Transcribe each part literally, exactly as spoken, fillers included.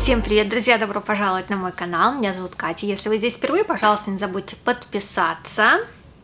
Всем привет, друзья! Добро пожаловать на мой канал. Меня зовут Катя. Если вы здесь впервые, пожалуйста, не забудьте подписаться,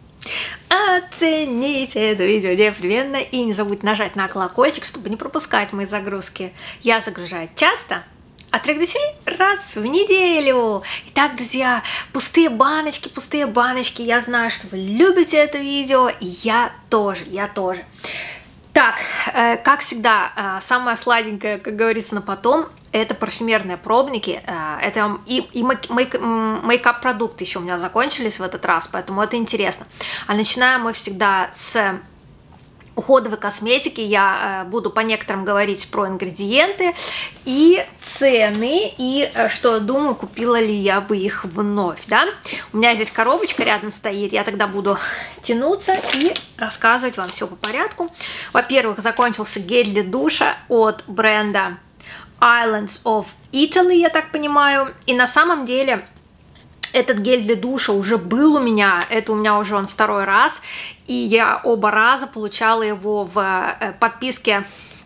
оцените это видео непременно и не забудьте нажать на колокольчик, чтобы не пропускать мои загрузки. Я загружаю часто, от трёх до семи раз в неделю. Итак, друзья, пустые баночки, пустые баночки. Я знаю, что вы любите это видео, и я тоже, я тоже. Так, э, как всегда, э, самое сладенькое, как говорится, на потом, это парфюмерные пробники, э, это и, и мейкап-продукты еще у меня закончились в этот раз, поэтому это интересно. А начинаем мы всегда с уходовой косметики. Я э, буду по некоторым говорить про ингредиенты и цены, и э, что думаю, купила ли я бы их вновь, да. У меня здесь коробочка рядом стоит, я тогда буду тянуться и рассказывать вам все по порядку. Во-первых, закончился гель для душа от бренда Islands of Italy, я так понимаю, и на самом деле этот гель для душа уже был у меня, это у меня уже он второй раз, и я оба раза получала его в подписке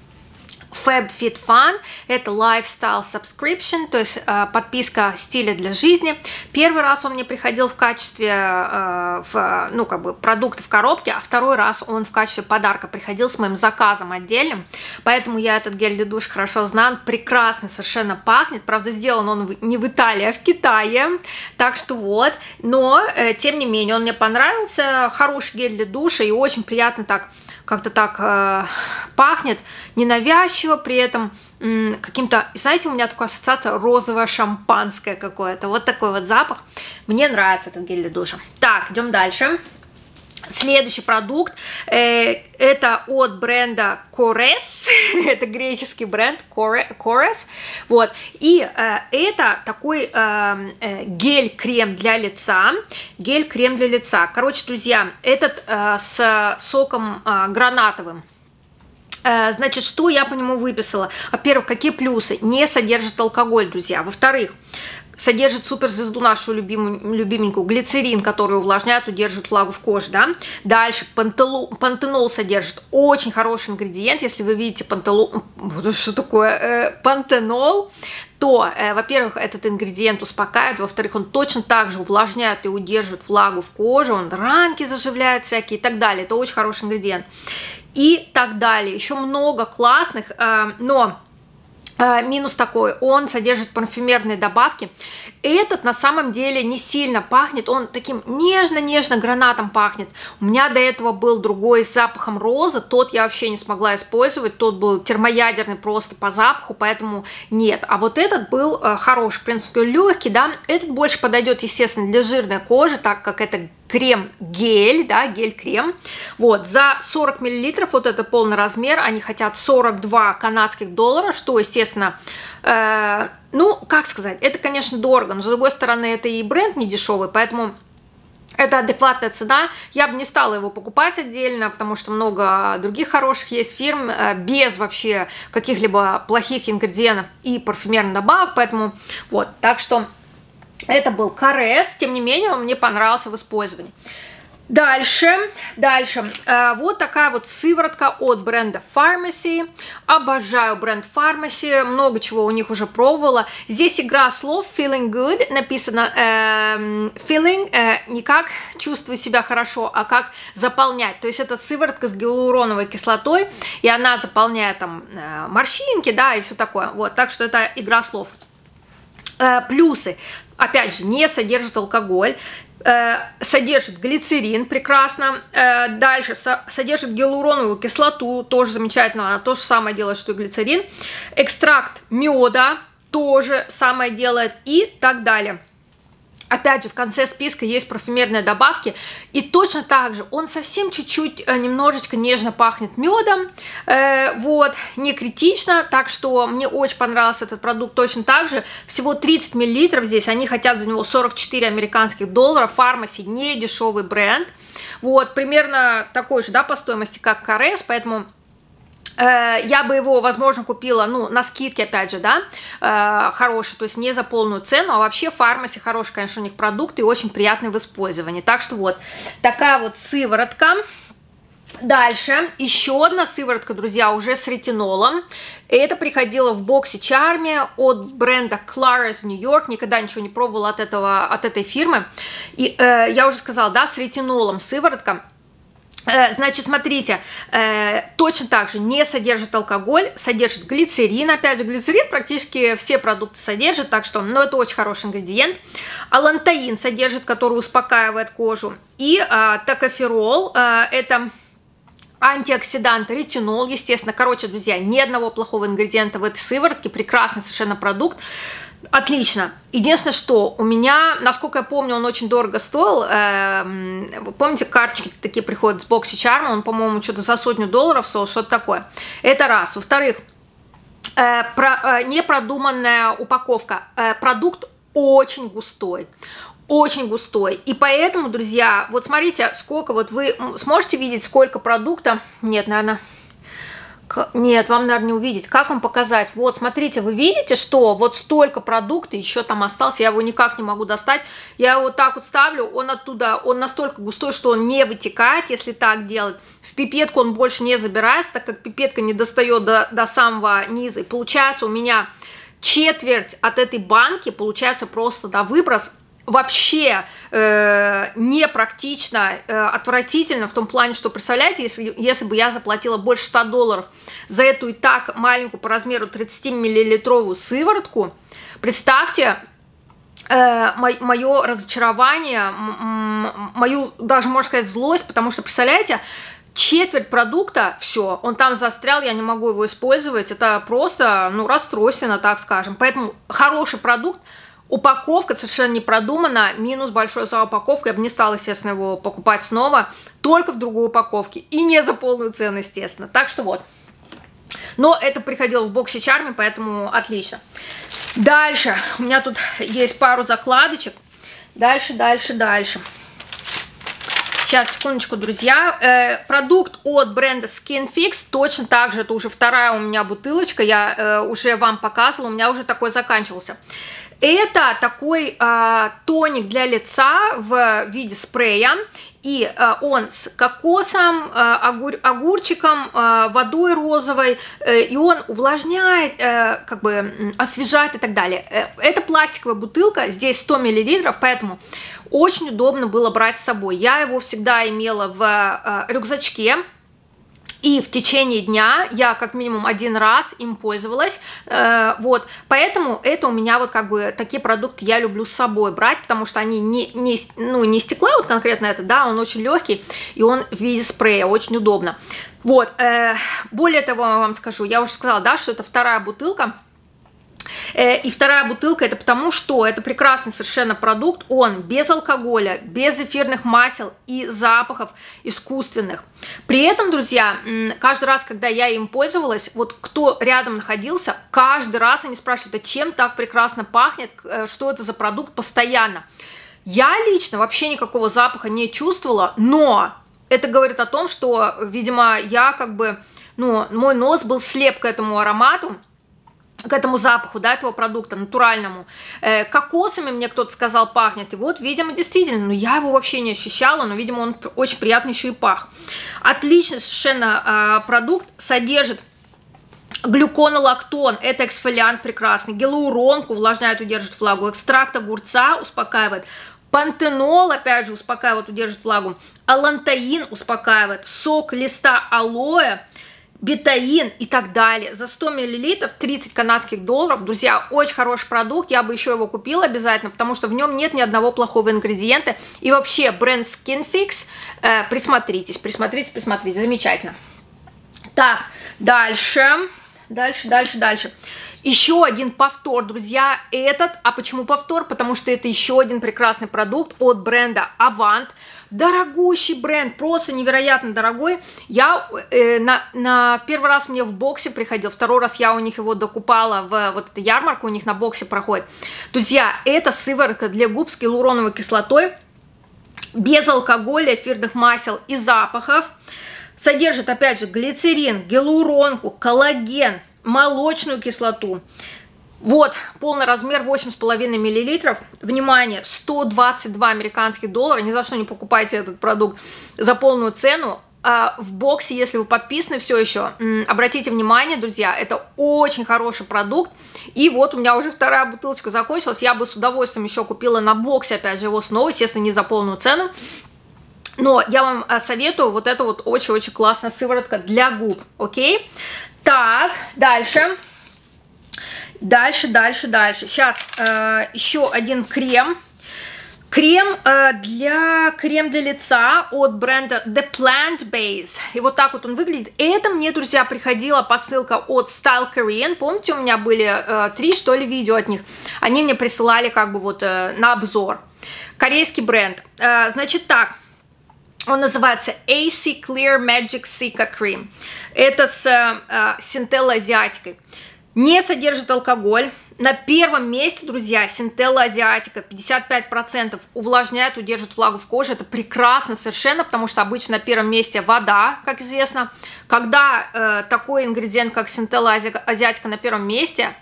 FabFitFun, это Lifestyle Subscription, то есть э, подписка стиля для жизни. Первый раз он мне приходил в качестве э, в, ну, как бы продукта в коробке, а второй раз он в качестве подарка приходил с моим заказом отдельным, поэтому я этот гель для душа хорошо знаю, прекрасно совершенно пахнет, правда сделан он не в Италии, а в Китае, так что вот, но э, тем не менее он мне понравился, хороший гель для душа и очень приятно так, как-то так э, пахнет, ненавязчиво, при этом каким-то, знаете, у меня такая ассоциация розовое шампанское какое-то, вот такой вот запах, мне нравится этот гель для душа. Так, идем дальше. Следующий продукт, э, это от бренда Korres, это греческий бренд Korres, вот, и э, это такой э, э, гель-крем для лица, гель-крем для лица, короче, друзья, этот э, с соком э, гранатовым. Значит, что я по нему выписала? Во-первых, какие плюсы? Не содержит алкоголь, друзья. Во-вторых, содержит суперзвезду нашу любимую, любименькую, глицерин, который увлажняет, удерживает влагу в коже, да. Дальше пантенол, пантенол содержит, очень хороший ингредиент. Если вы видите пантенол, что такое э, пантенол, то, э, во-первых, этот ингредиент успокаивает, во-вторых, он точно так же увлажняет и удерживает влагу в коже, он ранки заживляет всякие и так далее. Это очень хороший ингредиент. И так далее. Еще много классных, э, но э, минус такой, он содержит парфюмерные добавки. Этот на самом деле не сильно пахнет, он таким нежно-нежно гранатом пахнет. У меня до этого был другой с запахом розы, тот я вообще не смогла использовать, тот был термоядерный просто по запаху, поэтому нет. А вот этот был э, хороший, в принципе, легкий, да, этот больше подойдет, естественно, для жирной кожи, так как это крем-гель, да, гель-крем. Вот, за сорок миллилитров, вот это полный размер, они хотят сорок два канадских доллара, что, естественно, э, ну, как сказать, это, конечно, дорого, но, с другой стороны, это и бренд не дешевый, поэтому это адекватная цена. Я бы не стала его покупать отдельно, потому что много других хороших есть фирм э, без вообще каких-либо плохих ингредиентов и парфюмерных добавок, поэтому вот, так что это был Korres, тем не менее, он мне понравился в использовании. Дальше, дальше, э, вот такая вот сыворотка от бренда Pharmacy. Обожаю бренд Pharmacy, много чего у них уже пробовала. Здесь игра слов, feeling good, написано э, feeling, э, не как чувствую себя хорошо, а как заполнять. То есть это сыворотка с гиалуроновой кислотой, и она заполняет там э, морщинки, да, и все такое. Вот, так что это игра слов. Э, плюсы. Опять же, не содержит алкоголь, э, содержит глицерин, прекрасно. Э, дальше со, содержит гиалуроновую кислоту, тоже замечательно, она то же самое делает, что и глицерин. Экстракт меда тоже самое делает и так далее. Опять же, в конце списка есть парфюмерные добавки, и точно так же он совсем чуть-чуть, немножечко нежно пахнет медом, э, вот, не критично, так что мне очень понравился этот продукт точно так же, всего тридцать миллилитров здесь, они хотят за него сорок четыре американских доллара, Pharmacy не дешевый бренд, вот, примерно такой же, да, по стоимости, как Korres, поэтому я бы его, возможно, купила, ну, на скидке, опять же, да, э, хороший, то есть не за полную цену, а вообще Pharmacy хороший, конечно, у них продукт и очень приятный в использовании. Так что вот, такая вот сыворотка. Дальше, еще одна сыворотка, друзья, уже с ретинолом. Это приходило в BoxyCharm от бренда Claris New York. Никогда ничего не пробовала от, этого, от этой фирмы. И э, я уже сказала, да, с ретинолом сыворотка. Э, значит, смотрите, э, точно так же не содержит алкоголь, содержит глицерин. Опять же, глицерин практически все продукты содержит, так что, ну, это очень хороший ингредиент. Алантаин содержит, который успокаивает кожу. И э, токоферол, э, это... антиоксидант, ретинол, естественно. Короче, друзья, ни одного плохого ингредиента в этой сыворотке. Прекрасный совершенно продукт. Отлично. Единственное, что у меня, насколько я помню, он очень дорого стоил. Вы помните, карточки такие приходят с BoxyCharm, он, по-моему, что-то за сотню долларов стоил, что-то такое. Это раз. Во-вторых, непродуманная упаковка. Продукт очень густой. Очень густой. И поэтому, друзья, вот смотрите, сколько вот вы сможете видеть, сколько продукта. Нет, наверное, нет, вам, наверное, не увидеть. Как вам показать? Вот, смотрите, вы видите, что вот столько продукта еще там остался, я его никак не могу достать. Я его вот так вот ставлю, он оттуда, он настолько густой, что он не вытекает, если так делать. В пипетку он больше не забирается, так как пипетка не достает до, до самого низа. И получается у меня четверть от этой банки, получается просто, да, выброс. Вообще э, непрактично, э, отвратительно в том плане, что, представляете, если, если бы я заплатила больше ста долларов за эту и так маленькую по размеру тридцатимиллилитровую сыворотку, представьте э, мое разочарование, мою, даже можно сказать, злость, потому что, представляете, четверть продукта, все, он там застрял, я не могу его использовать, это просто, ну, расстройственно, так скажем, поэтому хороший продукт. Упаковка совершенно не продумана, минус большой за упаковку, я бы не стала, естественно, его покупать снова, только в другой упаковке, и не за полную цену, естественно, так что вот. Но это приходило в BoxyCharm, поэтому отлично. Дальше, у меня тут есть пару закладочек, дальше, дальше, дальше. Сейчас, секундочку, друзья. Э, продукт от бренда SkinFix, точно так же, это уже вторая у меня бутылочка, я э, уже вам показывала, у меня уже такой заканчивался. Это такой э, тоник для лица в виде спрея, и э, он с кокосом, э, огур, огурчиком, э, водой розовой, э, и он увлажняет, э, как бы освежает и так далее. Э, это пластиковая бутылка, здесь сто миллилитров, поэтому очень удобно было брать с собой. Я его всегда имела в э, рюкзачке. И в течение дня я как минимум один раз им пользовалась, э, вот, поэтому это у меня вот как бы такие продукты я люблю с собой брать, потому что они не, не, ну, не стекла, вот конкретно это, да, он очень легкий, и он в виде спрея, очень удобно. Вот, э, более того, я вам скажу, я уже сказала, да, что это вторая бутылка. И вторая бутылка это потому, что это прекрасный совершенно продукт, он без алкоголя, без эфирных масел и запахов искусственных. При этом, друзья, каждый раз, когда я им пользовалась, вот кто рядом находился, каждый раз они спрашивают, а чем так прекрасно пахнет, что это за продукт постоянно. Я лично вообще никакого запаха не чувствовала, но это говорит о том, что, видимо, я как бы, ну, мой нос был слеп к этому аромату, к этому запаху, да, этого продукта, натуральному. Э, кокосами, мне кто-то сказал, пахнет. И вот, видимо, действительно, но я его вообще не ощущала, но, видимо, он очень приятно еще и пах. Отличный совершенно э, продукт, содержит глюконолактон, это эксфолиант прекрасный, гиалуронку, увлажняет, удерживает влагу, экстракт огурца успокаивает, пантенол, опять же, успокаивает, удерживает влагу, алантаин успокаивает, сок листа алоэ, бетаин и так далее. За сто миллилитров тридцать канадских долларов. Друзья, очень хороший продукт. Я бы еще его купила обязательно, потому что в нем нет ни одного плохого ингредиента. И вообще бренд SkinFix, э, присмотритесь, присмотритесь, присмотритесь. Замечательно. Так, дальше. Дальше, дальше, дальше. Еще один повтор, друзья. Этот, а почему повтор? Потому что это еще один прекрасный продукт от бренда Avant. Дорогущий бренд, просто невероятно дорогой. Я э, на, на в первый раз мне в боксе приходил, второй раз я у них его докупала в вот эту ярмарку, у них на боксе проходит. Друзья, это сыворотка для губ с гиалуроновой кислотой, без алкоголя, эфирных масел и запахов. Содержит, опять же, глицерин, гиалуронку, коллаген, молочную кислоту. Вот, полный размер восемь с половиной миллилитров. Внимание, сто двадцать два американских доллара. Ни за что не покупайте этот продукт за полную цену. в боксе, если вы подписаны все еще, обратите внимание, друзья, это очень хороший продукт. И вот у меня уже вторая бутылочка закончилась. Я бы с удовольствием еще купила на боксе, опять же, его снова, естественно, не за полную цену. Но я вам советую вот эту вот очень-очень классная сыворотка для губ, окей? Так, дальше. Дальше, дальше, дальше. Сейчас э, еще один крем. Крем э, для крем для лица от бренда The Plant Base. И вот так вот он выглядит. Это мне, друзья, приходила посылка от Style Korean. Помните, у меня были э, три, что ли, видео от них. Они мне присылали как бы вот э, на обзор. Корейский бренд. Э, значит так. Он называется эй си Clear Magic Cica Cream. Это с э, Centella Asiatica. Не содержит алкоголь. На первом месте, друзья, Centella Asiatica пятьдесят пять процентов увлажняет, удерживает влагу в коже. Это прекрасно совершенно, потому что обычно на первом месте вода, как известно. Когда э, такой ингредиент, как Centella Asiatica на первом месте,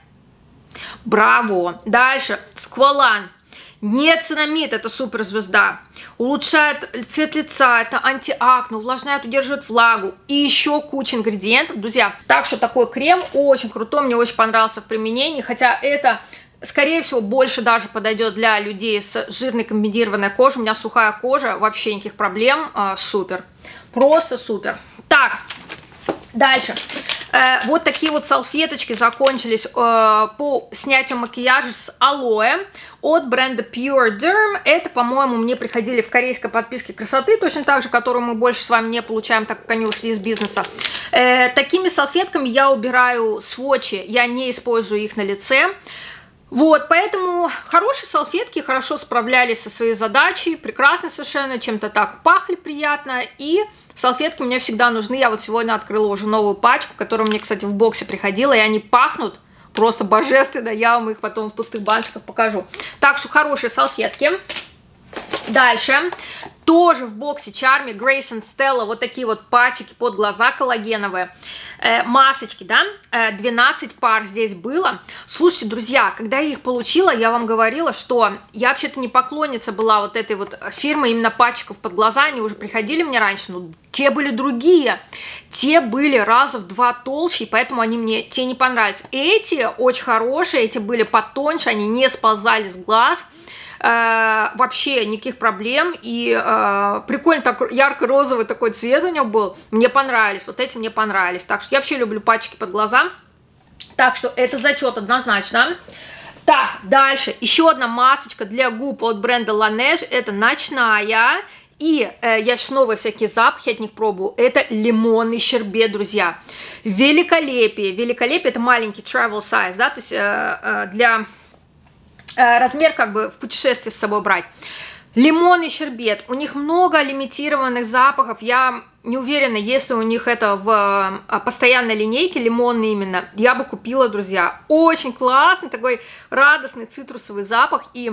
браво! Дальше, Squalane. Нет, цинамид, это суперзвезда. Улучшает цвет лица, это антиакне, увлажняет, удерживает влагу. И еще куча ингредиентов, друзья. Так что такой крем очень крутой, мне очень понравился в применении. Хотя это, скорее всего, больше даже подойдет для людей с жирной комбинированной кожей. У меня сухая кожа, вообще никаких проблем. А, супер. Просто супер. Так, дальше. Э, вот такие вот салфеточки закончились э, по снятию макияжа с алоэ от бренда Pure Derm. Это, по-моему, мне приходили в корейской подписке красоты, точно так же, которую мы больше с вами не получаем, так как они ушли из бизнеса. Э, такими салфетками я убираю свотчи, я не использую их на лице. Вот, поэтому хорошие салфетки хорошо справлялись со своей задачей, прекрасно совершенно, чем-то так пахли приятно, и салфетки мне всегда нужны. Я вот сегодня открыла уже новую пачку, которая мне, кстати, в боксе приходила, и они пахнут просто божественно, я вам их потом в пустых баночках покажу. Так что хорошие салфетки. Дальше, тоже в боксе Charmy, Grace and Stella, вот такие вот пачки под глаза коллагеновые, э, масочки, да, э, двенадцать пар здесь было. Слушайте, друзья, когда я их получила, я вам говорила, что я вообще-то не поклонница была вот этой вот фирмы, именно пачков под глаза, они уже приходили мне раньше, но те были другие, те были раза в два толще, и поэтому они мне, те не понравились. Эти очень хорошие, эти были потоньше, они не сползали с глаз, Э, вообще никаких проблем, и э, прикольно, так ярко-розовый такой цвет у него был, мне понравились, вот эти мне понравились, так что я вообще люблю пачки под глаза, так что это зачет однозначно. Так, дальше, еще одна масочка для губ от бренда Laneige, это ночная, и э, я сейчас новые всякие запахи от них пробую, это лимонный щербет, друзья, великолепие, великолепие, это маленький travel size, да, то есть э, э, для... размер как бы в путешествии с собой брать. Лимонный щербет. У них много лимитированных запахов. Я не уверена, если у них это в постоянной линейке, лимонный именно, я бы купила, друзья. Очень классный, такой радостный цитрусовый запах. И,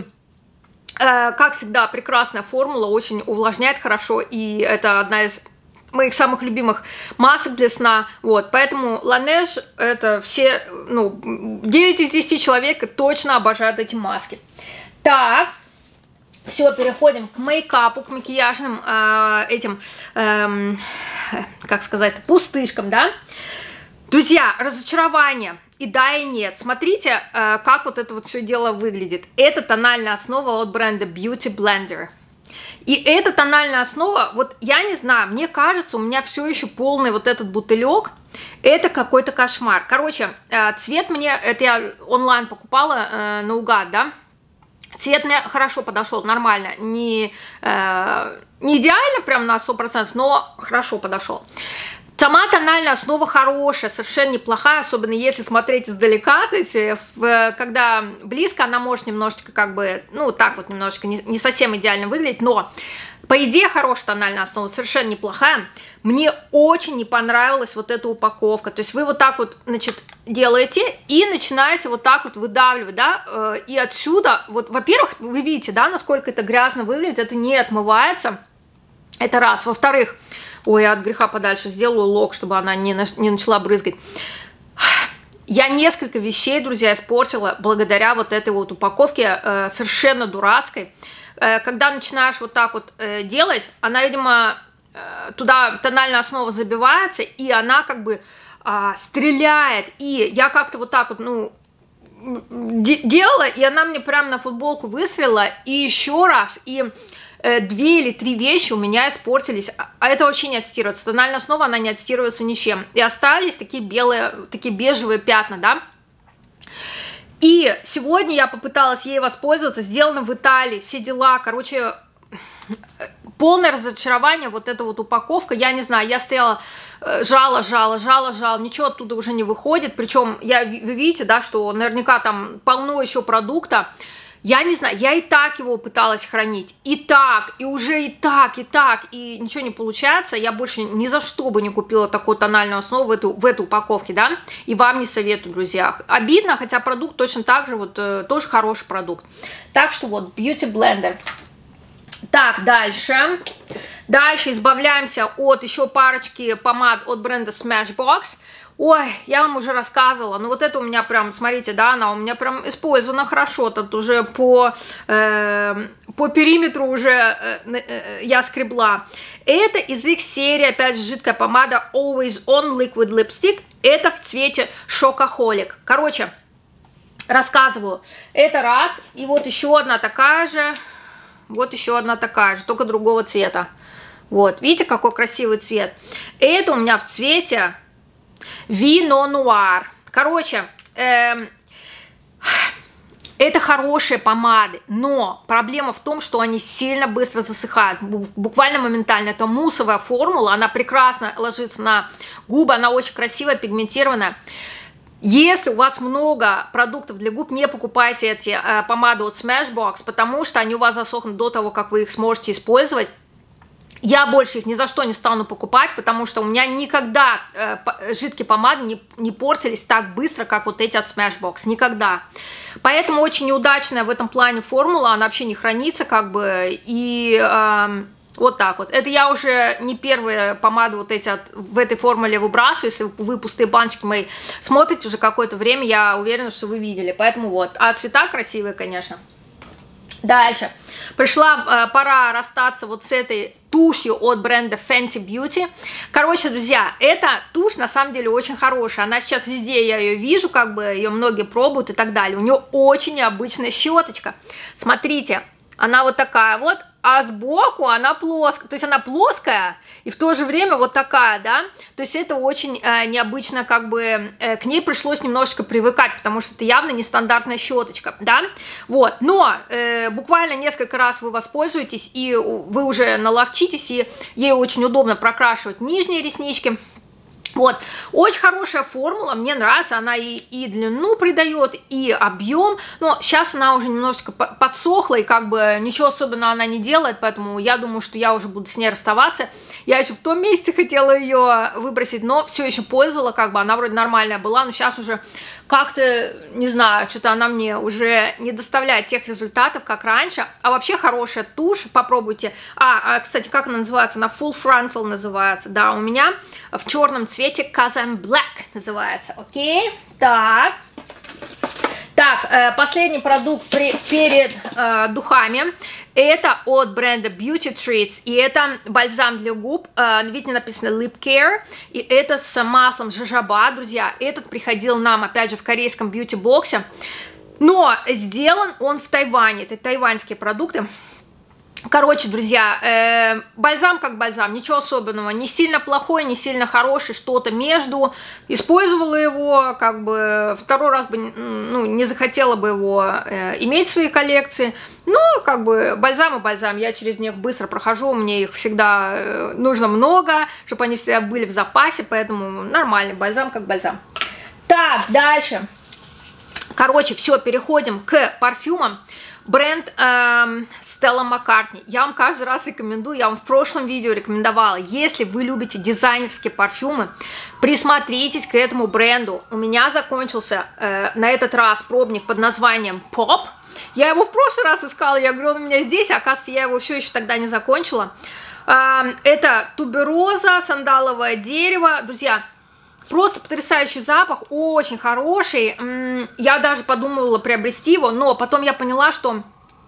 э, как всегда, прекрасная формула, очень увлажняет хорошо. И это одна из моих самых любимых масок для сна, вот, поэтому Laneige, это все, ну, девять из десяти человек точно обожают эти маски. Так, все, переходим к мейкапу, к макияжным э, этим, э, как сказать, пустышкам, да. Друзья, разочарование, и да, и нет. Смотрите, э, как вот это вот все дело выглядит. Это тональная основа от бренда Beauty Blender. И эта тональная основа, вот я не знаю, мне кажется, у меня все еще полный вот этот бутылек, это какой-то кошмар. Короче, цвет мне, это я онлайн покупала э, наугад, да, цвет мне хорошо подошел, нормально, не, э, не идеально прям на сто процентов, но хорошо подошел. Сама тональная основа хорошая, совершенно неплохая, особенно если смотреть издалека, то есть в, когда близко она может немножечко как бы, ну так вот немножечко не, не совсем идеально выглядеть, но по идее хорошая тональная основа, совершенно неплохая. Мне очень не понравилась вот эта упаковка, то есть вы вот так вот, значит, делаете и начинаете вот так вот выдавливать, да, и отсюда, вот, во-первых, вы видите, да, насколько это грязно выглядит, это не отмывается, это раз, во-вторых, ой, я от греха подальше сделаю лок, чтобы она не, не начала брызгать. Я несколько вещей, друзья, испортила благодаря вот этой вот упаковке, э, совершенно дурацкой. Э, когда начинаешь вот так вот э, делать, она, видимо, туда тональная основа забивается, и она как бы э, стреляет. И я как-то вот так вот, ну, делала, и она мне прям на футболку выстрелила, и еще раз, и э, две или три вещи у меня испортились, а это вообще не отстирывается, тональная основа, она не отстирывается ничем, и остались такие белые, такие бежевые пятна, да, и сегодня я попыталась ей воспользоваться, сделано в Италии, все дела, короче, полное разочарование, вот эта вот упаковка, я не знаю, я стояла, жала, жала, жала, жала, ничего оттуда уже не выходит, причем я, вы видите, да, что наверняка там полно еще продукта, я не знаю, я и так его пыталась хранить, и так, и уже и так, и так, и ничего не получается, я больше ни за что бы не купила такую тональную основу в эту, в эту упаковке, да, и вам не советую, друзья, обидно, хотя продукт точно так же, вот, тоже хороший продукт, так что вот, Beauty Blender. Так, дальше. Дальше избавляемся от еще парочки помад от бренда Smashbox. Ой, я вам уже рассказывала, но вот это у меня прям, смотрите, да, она у меня прям использована хорошо, тут уже по, э, по периметру уже э, э, я скребла. Это из их серии, опять же, жидкая помада Always On Liquid Lipstick. Это в цвете Шокохолик. Короче, рассказываю. Это раз, и вот еще одна такая же. Вот еще одна такая же, только другого цвета. Вот, видите, какой красивый цвет. Это у меня в цвете Вино Нуар. Короче, эм, это хорошие помады, но проблема в том, что они сильно быстро засыхают, буквально моментально. Это муссовая формула, она прекрасно ложится на губы, она очень красивая, пигментированная. Если у вас много продуктов для губ, не покупайте эти э, помады от Smashbox, потому что они у вас засохнут до того, как вы их сможете использовать. Я больше их ни за что не стану покупать, потому что у меня никогда э, жидкие помады не, не портились так быстро, как вот эти от Smashbox. Никогда. Поэтому очень неудачная в этом плане формула, она вообще не хранится, как бы, и... Э, Вот так вот. Это я уже не первые помады вот эти от, в этой формуле выбрасываю. Если вы пустые баночки мои смотрите уже какое-то время, я уверена, что вы видели. Поэтому вот. А цвета красивые, конечно. Дальше. Пришла э, пора расстаться вот с этой тушью от бренда Fenty Beauty. Короче, друзья, эта тушь на самом деле очень хорошая. Она сейчас везде, я ее вижу, как бы ее многие пробуют и так далее. У нее очень необычная щеточка. Смотрите, она вот такая вот. А сбоку она плоская, то есть она плоская и в то же время вот такая, да, то есть это очень э, необычно, как бы э, к ней пришлось немножечко привыкать, потому что это явно нестандартная щеточка, да, вот, но э, буквально несколько раз вы воспользуетесь и вы уже наловчитесь, и ей очень удобно прокрашивать нижние реснички. Вот, очень хорошая формула, мне нравится, она и, и длину придает, и объем, но сейчас она уже немножечко подсохла, и как бы ничего особенного она не делает, поэтому я думаю, что я уже буду с ней расставаться. Я еще в том месте хотела ее выбросить, но все еще пользовала, как бы она вроде нормальная была, но сейчас уже как-то, не знаю, что-то она мне уже не доставляет тех результатов, как раньше. А вообще хорошая тушь, попробуйте. А, а кстати, как она называется? Она Full Frontal называется, да, у меня в черном цвете Cause I'm Black называется, окей? Так. Так, э, последний продукт при, перед э, духами. Это от бренда Beauty Treats. И это бальзам для губ. Э, видите, написано Lip Care. И это с маслом жожоба, друзья. Этот приходил нам, опять же, в корейском бьюти-боксе. Но сделан он в Тайване. Это тайваньские продукты. Короче, друзья, э, бальзам как бальзам, ничего особенного, не сильно плохой, не сильно хороший, что-то между. Использовала его, как бы второй раз бы, ну, не захотела бы его э, иметь в своей коллекции. Но, как бы, бальзам и бальзам, я через них быстро прохожу, мне их всегда э, нужно много, чтобы они всегда были в запасе, поэтому нормальный бальзам как бальзам. Так, дальше. Короче, все, переходим к парфюмам. Бренд эм, Stella McCartney. Я вам каждый раз рекомендую, я вам в прошлом видео рекомендовала, если вы любите дизайнерские парфюмы, присмотритесь к этому бренду. У меня закончился э, на этот раз пробник под названием Pop. Я его в прошлый раз искала, я говорю, он у меня здесь, а оказывается, я его все еще тогда не закончила. Э, это тубероза, сандаловое дерево. Друзья, просто потрясающий запах, очень хороший. Я даже подумывала приобрести его, но потом я поняла, что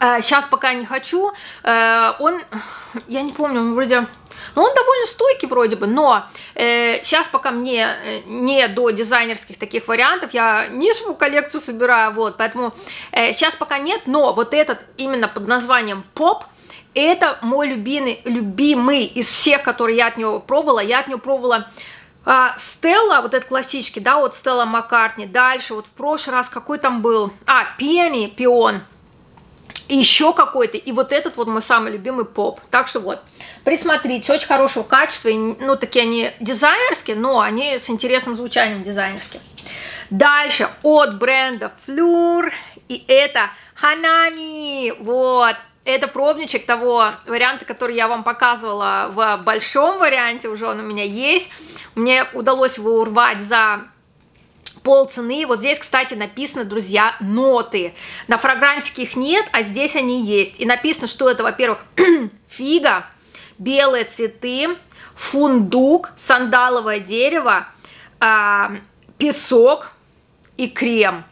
Сейчас пока не хочу. Он, я не помню, он вроде... Ну, он довольно стойкий вроде бы, но э, сейчас пока мне не до дизайнерских таких вариантов, я нишевую коллекцию собираю, вот, поэтому э, сейчас пока нет, но вот этот именно под названием Pop, это мой любимый, любимый из всех, которые я от него пробовала. Я от него пробовала а, Стелла, вот этот классический, да, вот Стелла Маккартни. Дальше, вот в прошлый раз какой там был? А, Пенни, Пион. И еще какой-то. И вот этот вот мой самый любимый Поп. Так что вот, присмотрите, очень хорошего качества. И, ну, такие они дизайнерские, но они с интересным звучанием дизайнерские. Дальше, от бренда Fleur. И это Hanami. Вот. Это пробничек того варианта, который я вам показывала в большом варианте, уже он у меня есть. Мне удалось его урвать за полцены. Вот здесь, кстати, написано, друзья, ноты. На фрагрантике их нет, а здесь они есть. И написано, что это, во-первых, фига, белые цветы, фундук, сандаловое дерево, песок и крем.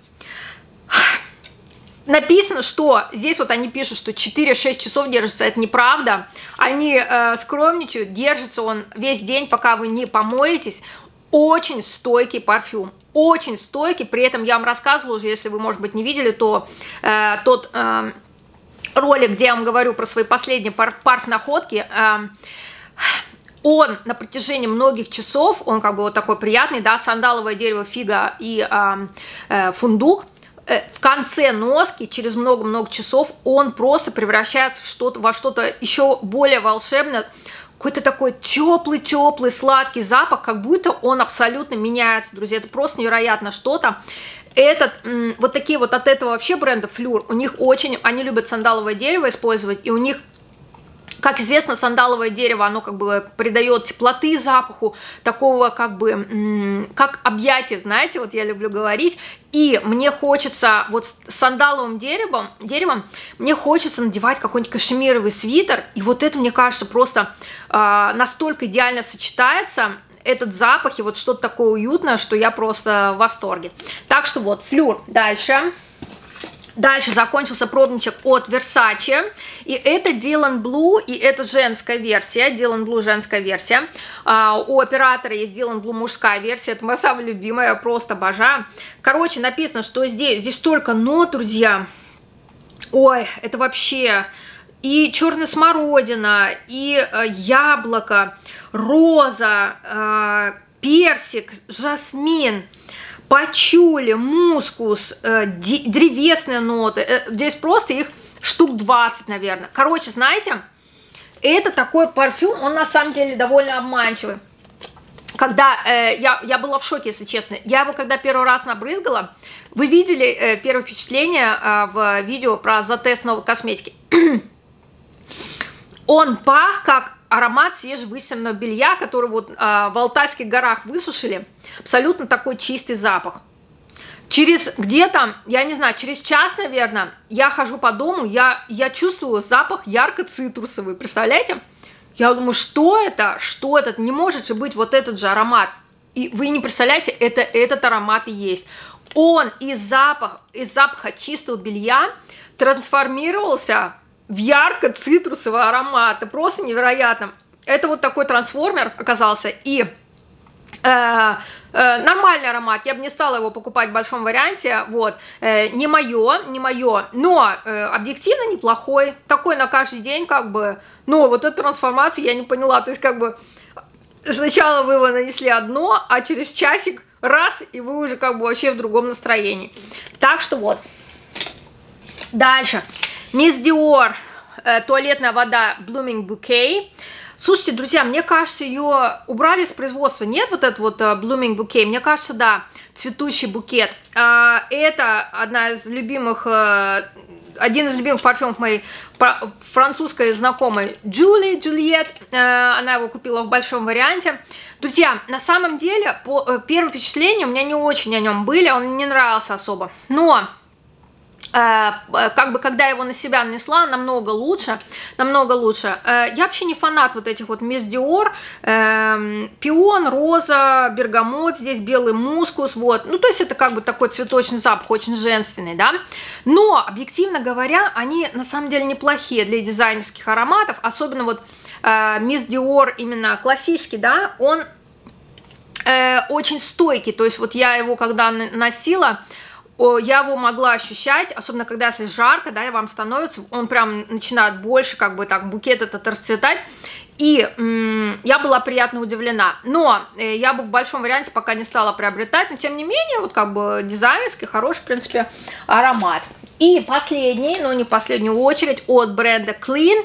Написано, что здесь вот они пишут, что четыре-шесть часов держится, это неправда. Они э, скромничают, держится он весь день, пока вы не помоетесь. Очень стойкий парфюм, очень стойкий. При этом я вам рассказывала уже, если вы, может быть, не видели, то э, тот э, ролик, где я вам говорю про свои последние пар парф-находки, э, он на протяжении многих часов, он как бы вот такой приятный, да, сандаловое дерево, фига и э, э, фундук. В конце носки, через много-много часов, он просто превращается в что-то, во что-то еще более волшебное. Какой-то такой теплый-теплый, сладкий запах, как будто он абсолютно меняется, друзья. Это просто невероятно что-то. Этот, вот такие вот от этого вообще бренда Fleur, у них очень, они любят сандаловое дерево использовать, и у них, как известно, сандаловое дерево, оно как бы придает теплоты запаху, такого как бы, как объятие, знаете, вот я люблю говорить. И мне хочется, вот с сандаловым деревом, деревом мне хочется надевать какой-нибудь кашемировый свитер. И вот это, мне кажется, просто э, настолько идеально сочетается, этот запах, и вот что-то такое уютное, что я просто в восторге. Так что вот, Fleur. Дальше. Дальше закончился пробничек от Versace, и это Dylan Blue, и это женская версия, Dylan Blue женская версия. А, у оператора есть Dylan Blue мужская версия, это моя самая любимая, я просто обожаю. Короче, написано, что здесь, здесь столько нот, друзья, ой, это вообще и черная смородина, и э, яблоко, роза, э, персик, жасмин, пачули, мускус, э, древесные ноты. Э, здесь просто их штук двадцать, наверное. Короче, знаете, это такой парфюм, он на самом деле довольно обманчивый. Когда э, я, я была в шоке, если честно. Я его когда первый раз набрызгала, вы видели э, первое впечатление э, в видео про затест новой косметики. Он пах как аромат свежевыстиранного белья, который вот а, в Алтайских горах высушили. Абсолютно такой чистый запах. Через где-то, я не знаю, через час, наверное, я хожу по дому, я, я чувствую запах ярко-цитрусовый. Представляете? Я думаю, что это? Что это? Не может же быть вот этот же аромат. И вы не представляете, это этот аромат и есть. Он из запаха, из запаха чистого белья трансформировался в ярко-цитрусовый аромат. Это просто невероятно. Это вот такой трансформер оказался. И э, э, нормальный аромат. Я бы не стала его покупать в большом варианте. Вот. Э, не мое, не мое. Но э, объективно неплохой. Такой на каждый день как бы. Но вот эту трансформацию я не поняла. То есть как бы сначала вы его нанесли одно, а через часик раз, и вы уже как бы вообще в другом настроении. Так что вот. Дальше. Мисс Диор, э, туалетная вода Blooming Bouquet. Слушайте, друзья, мне кажется, ее убрали с производства. Нет вот этот вот э, Blooming Bouquet? Мне кажется, да, цветущий букет. Э, это одна из любимых, э, один из любимых парфюмов моей французской знакомой Джули, Джульет. Э, она его купила в большом варианте. Друзья, на самом деле, по, э, первые впечатления у меня не очень о нем были, он мне не нравился особо. Но как бы, когда я его на себя нанесла, намного лучше, намного лучше. Я вообще не фанат вот этих вот Мисс Диор, пион, роза, бергамот, здесь белый мускус, вот. Ну, то есть это как бы такой цветочный запах, очень женственный, да. Но, объективно говоря, они на самом деле неплохие для дизайнерских ароматов, особенно вот Мисс Диор именно классический, да, он очень стойкий, то есть вот я его когда носила, я его могла ощущать, особенно когда если жарко, да, и вам становится, он прям начинает больше, как бы так, букет этот расцветать, и м, я была приятно удивлена, но э, я бы в большом варианте пока не стала приобретать, но тем не менее, вот как бы дизайнерский, хороший, в принципе, аромат. И последний, но не в последнюю очередь, от бренда Clean,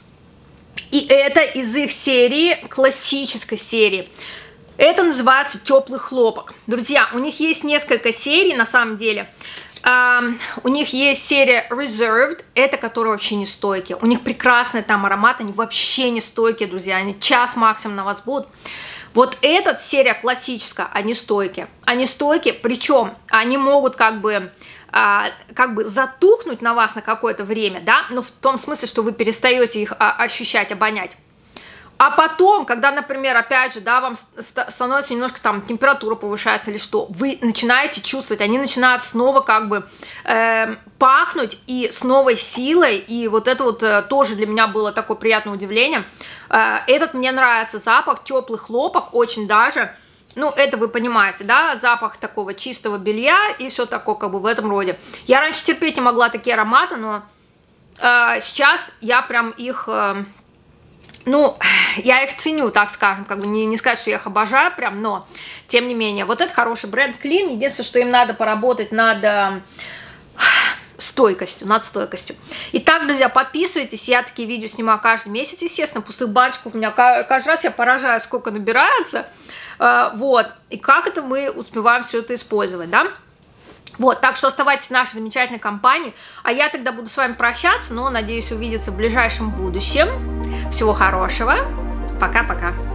и это из их серии, классической серии. Это называется теплый хлопок. Друзья, у них есть несколько серий, на самом деле. Um, у них есть серия Reserved, это которые вообще не стойкие. У них прекрасный там аромат, они вообще не стойкие, друзья. Они час максимум на вас будут. Вот эта серия классическая, они стойкие. Они стойкие, причем они могут как бы... как бы затухнуть на вас на какое-то время, да, но в том смысле, что вы перестаете их ощущать, обонять. А потом, когда, например, опять же, да, вам становится немножко там температура повышается или что, вы начинаете чувствовать, они начинают снова как бы э, пахнуть и с новой силой, и вот это вот э, тоже для меня было такое приятное удивление. Э, этот мне нравится запах, теплый хлопок, очень даже. Ну, это вы понимаете, да, запах такого чистого белья и все такое, как бы в этом роде. Я раньше терпеть не могла такие ароматы, но э, сейчас я прям их, э, ну, я их ценю, так скажем, как бы не, не сказать, что я их обожаю прям, но, тем не менее, вот это хороший бренд Clean, единственное, что им надо поработать над... Э, стойкостью, над стойкостью. Итак, друзья, подписывайтесь, я такие видео снимаю каждый месяц, естественно, пустых баночков у меня каждый раз я поражаю, сколько набирается, вот, и как это мы успеваем все это использовать, да, вот, так что оставайтесь в нашей замечательной компании, а я тогда буду с вами прощаться, но надеюсь увидеться в ближайшем будущем, всего хорошего, пока-пока.